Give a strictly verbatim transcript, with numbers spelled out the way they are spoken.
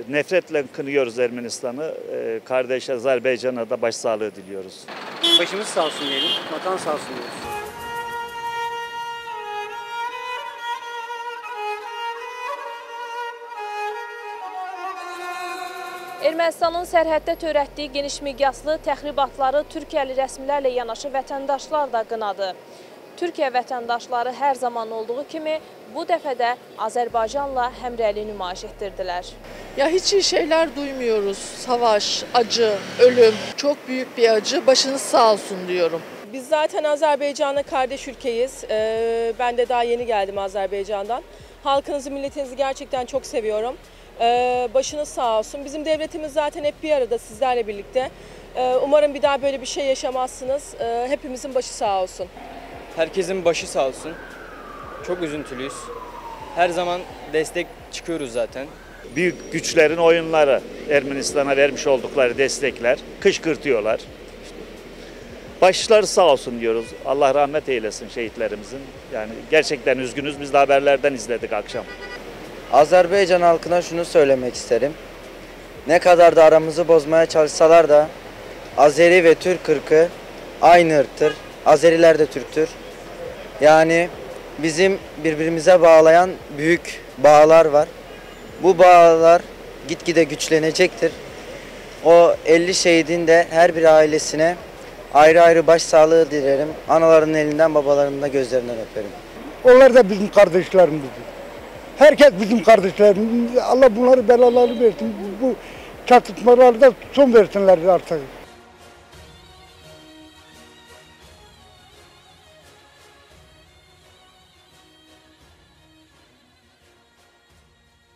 Nefretle kınıyoruz Ermenistan'ı. Kardeş Azerbaycan'a da başsağlığı diliyoruz. Başımız sağ olsun diyelim. Vatan sağ olsun diyoruz. Ermənistanın sərhəddə törətdiyi geniş miqyaslı təxribatları Türkiyəli rəsmilərlə yanaşı vətəndaşlar da qınadı. Türkiyə vətəndaşları hər zaman olduğu kimi bu dəfə də Azərbaycanla həmrəylik nümayiş etdirdilər. Ya hiç iyi şeyler duymuyoruz. Savaş, acı, ölüm. Çok büyük bir acı. Başınız sağ olsun diyorum. Biz zaten Azerbaycan'la kardeş ülkeyiz. Ee, ben de daha yeni geldim Azerbaycan'dan. Halkınızı, milletinizi gerçekten çok seviyorum. Ee, başınız sağ olsun. Bizim devletimiz zaten hep bir arada sizlerle birlikte. Ee, umarım bir daha böyle bir şey yaşamazsınız. Ee, hepimizin başı sağ olsun. Herkesin başı sağ olsun. Çok üzüntülüyüz. Her zaman destek çıkıyoruz zaten. Büyük güçlerin oyunları, Ermenistan'a vermiş oldukları destekler kışkırtıyorlar. Başları sağ olsun diyoruz. Allah rahmet eylesin şehitlerimizin. Yani gerçekten üzgünüz. Biz de haberlerden izledik akşam. Azerbaycan halkına şunu söylemek isterim. Ne kadar da aramızı bozmaya çalışsalar da Azeri ve Türk ırkı aynı ırktır. Azeriler de Türktür. Yani bizim birbirimize bağlayan büyük bağlar var. Bu bağlar gitgide güçlenecektir. O elli şehidin de her bir ailesine ayrı ayrı başsağlığı dilerim. Anaların elinden, babalarının da gözlerinden öperim. Onlar da bizim kardeşlerimizdir. Herkes bizim kardeşlerimiz. Allah bunları belaları versin. Bu çatışmalarda son versinler artık.